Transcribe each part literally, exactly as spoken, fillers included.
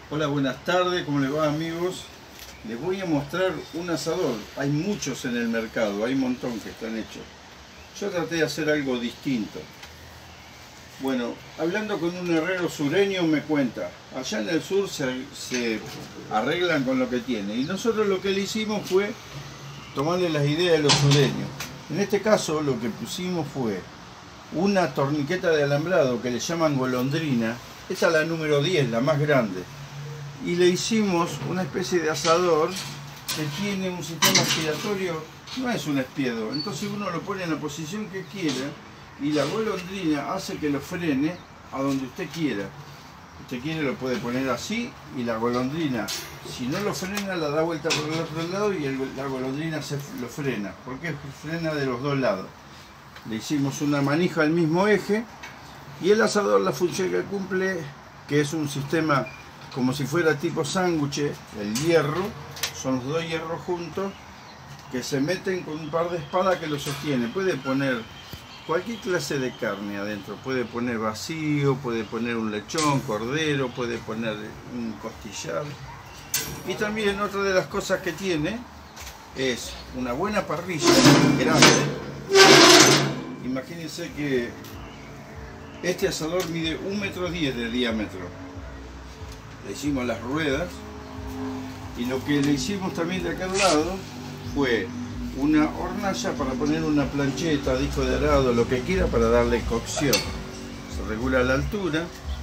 Hola, buenas tardes, ¿cómo les va, amigos? Les voy a mostrar un asador. Hay muchos en el mercado, hay un montón que están hechos. Yo traté de hacer algo distinto. Bueno, hablando con un herrero sureño me cuenta, allá en el sur se, se arreglan con lo que tienen. Y nosotros lo que le hicimos fue tomarle las ideas de los sureños. En este caso lo que pusimos fue una torniqueta de alambrado que le llaman golondrina. Esa es la número diez, la más grande. Y le hicimos una especie de asador que tiene un sistema giratorio, no es un espiedo, entonces uno lo pone en la posición que quiera y la golondrina hace que lo frene a donde usted quiera. Usted quiere lo puede poner así y la golondrina, si no lo frena, la da vuelta por el otro lado y el, la golondrina se lo frena, porque frena de los dos lados. Le hicimos una manija al mismo eje y el asador, la función que cumple, que es un sistema como si fuera tipo sándwich, el hierro, son los dos hierros juntos que se meten con un par de espadas que lo sostienen. Puede poner cualquier clase de carne adentro, puede poner vacío, puede poner un lechón, cordero, puede poner un costillar. Y también otra de las cosas que tiene es una buena parrilla grande. Imagínense que este asador mide un metro diez de diámetro. Le hicimos las ruedas y lo que le hicimos también de aquel lado fue una hornalla para poner una plancheta, disco de arado, lo que quiera para darle cocción. Se regula la altura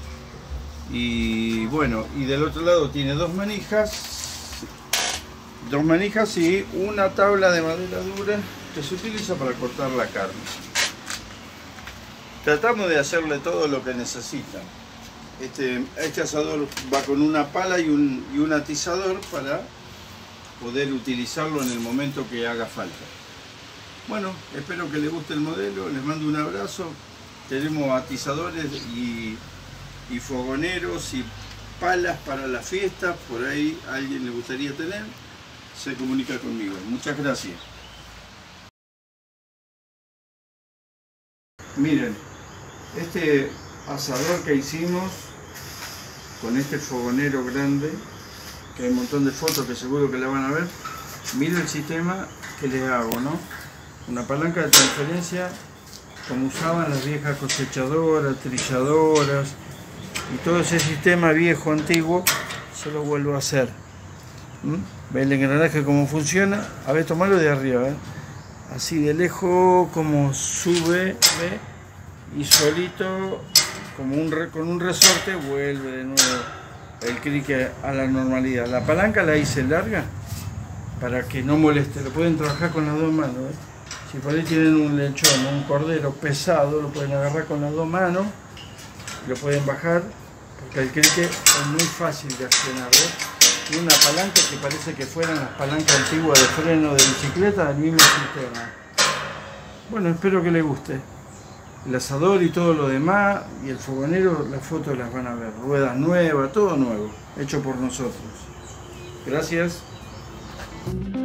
y bueno, y del otro lado tiene dos manijas, dos manijas y una tabla de madera dura que se utiliza para cortar la carne. Tratamos de hacerle todo lo que necesitan. Este, este asador va con una pala y un, y un atizador para poder utilizarlo en el momento que haga falta. Bueno, espero que les guste el modelo, les mando un abrazo. Tenemos atizadores y, y fogoneros y palas para la fiesta, por ahí a alguien le gustaría tener, se comunica conmigo. Muchas gracias. Miren, este asador que hicimos con este fogonero grande, que hay un montón de fotos que seguro que la van a ver. Miren el sistema que les hago, ¿no? Una palanca de transferencia como usaban las viejas cosechadoras, trilladoras y todo ese sistema viejo, antiguo, se lo vuelvo a hacer. ¿Mm? ¿Ven el engranaje cómo funciona? A ver, tomalo de arriba, ¿eh? Así de lejos como sube, ¿ve? Y solito como un re, con un resorte vuelve de nuevo el crique a la normalidad. La palanca la hice larga para que no moleste, lo pueden trabajar con las dos manos, ¿eh? Si por ahí tienen un lechón o un cordero pesado, lo pueden agarrar con las dos manos, lo pueden bajar, porque el crique es muy fácil de accionar, ¿eh? Y una palanca que parece que fueran las palancas antiguas de freno de bicicleta, del mismo sistema. Bueno, espero que les guste. El asador y todo lo demás, y el fogonero, las fotos las van a ver. Ruedas nuevas, todo nuevo, hecho por nosotros. Gracias.